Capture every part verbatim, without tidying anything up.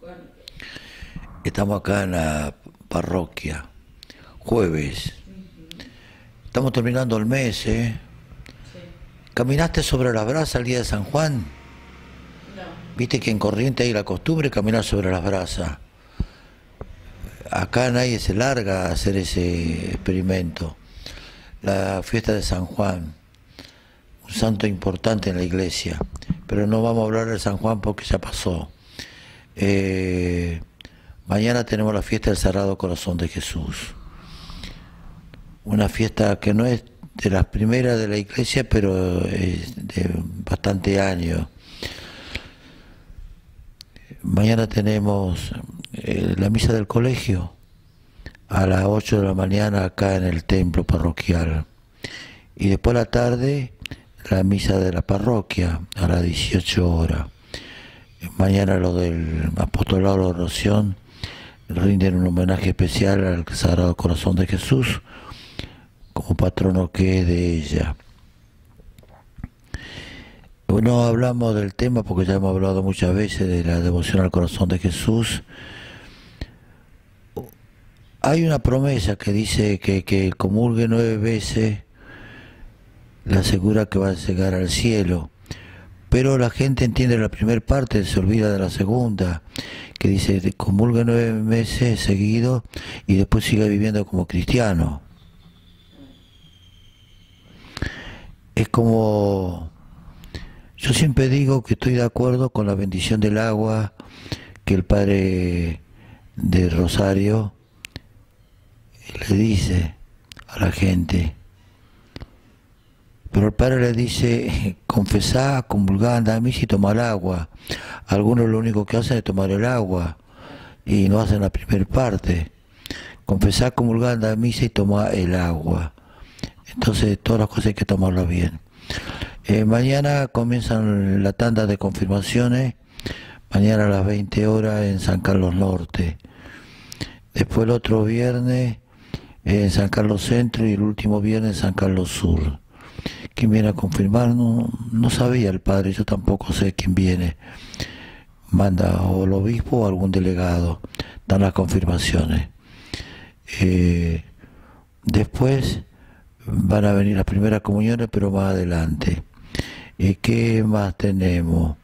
Estamos acá en la parroquia, jueves. Estamos terminando el mes, ¿eh? ¿Caminaste sobre las brasas el día de San Juan? Viste que en Corrientes hay la costumbre de caminar sobre las brasas. Acá nadie se larga a hacer ese experimento. La fiesta de San Juan, un santo importante en la iglesia, pero no vamos a hablar de San Juan porque ya pasó. Eh, mañana tenemos la fiesta del Sagrado Corazón de Jesús, una fiesta que no es de las primeras de la iglesia, pero es de bastante años. Mañana tenemos eh, la misa del colegio a las ocho de la mañana acá en el templo parroquial, y después a la tarde la misa de la parroquia a las dieciocho horas. Mañana lo del apostolado de la oración rinden un homenaje especial al Sagrado Corazón de Jesús como patrono que es de ella. No hablamos del tema porque ya hemos hablado muchas veces de la devoción al corazón de Jesús. Hay una promesa que dice que, que el comulgue nueve veces le asegura que va a llegar al cielo, pero la gente entiende la primera parte, se olvida de la segunda, que dice comulgue nueve meses seguidos y después sigue viviendo como cristiano. Es como... Yo siempre digo que estoy de acuerdo con la bendición del agua que el padre de Rosario le dice a la gente. Pero el padre le dice, confesá, comulgá, andá a misa y tomar agua. Algunos lo único que hacen es tomar el agua y no hacen la primera parte. Confesá, comulgá, andá a misa y tomar el agua. Entonces todas las cosas hay que tomarlas bien. Eh, mañana comienzan la tanda de confirmaciones, mañana a las veinte horas en San Carlos Norte. Después el otro viernes en San Carlos Centro y el último viernes en San Carlos Sur. ¿Quién viene a confirmar? No, no sabía el padre, yo tampoco sé quién viene. Manda o el obispo o algún delegado, dan las confirmaciones. Eh, después van a venir las primeras comuniones, pero más adelante. ¿Y qué más tenemos?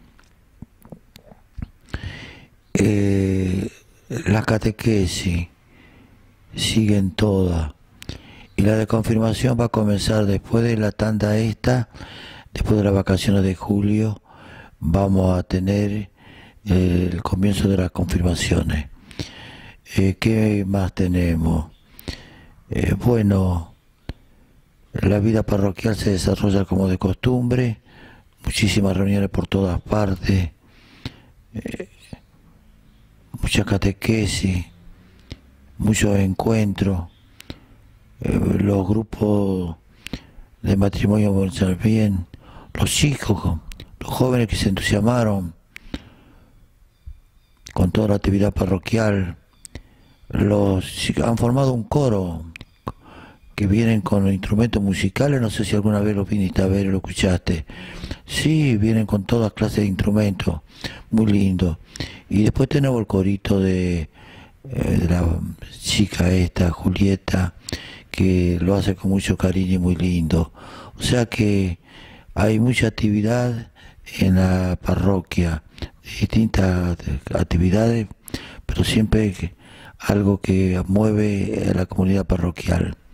Eh, la catequesis, siguen todas. Y la de confirmación va a comenzar después de la tanda esta, después de las vacaciones de julio, vamos a tener eh, el comienzo de las confirmaciones. Eh, ¿Qué más tenemos? Eh, bueno... La vida parroquial se desarrolla como de costumbre, muchísimas reuniones por todas partes, eh, mucha catequesis, muchos encuentros, eh, los grupos de matrimonio avanzan bien, los chicos, los jóvenes que se entusiasmaron con toda la actividad parroquial, los han formado un coro que vienen con instrumentos musicales, no sé si alguna vez los viniste a ver o lo escuchaste. Sí, vienen con todas clases de instrumentos, muy lindo. Y después tenemos el corito de, eh, de la chica esta, Julieta, que lo hace con mucho cariño y muy lindo. O sea que hay mucha actividad en la parroquia, distintas actividades, pero siempre algo que mueve a la comunidad parroquial.